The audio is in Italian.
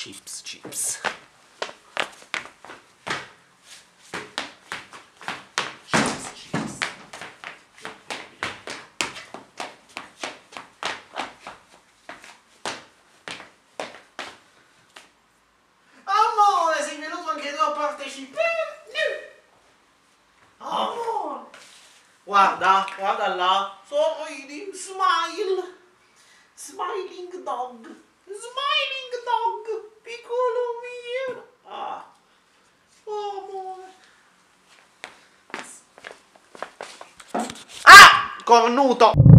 Chips, chips. Amore, sei venuto anche tu a partecipare? Amore. Guarda, guarda là. Sorridi, smile. Smiling dog. Smiling dog. Piccolo mio. Ah. Oh, amore. Ah! Cornuto.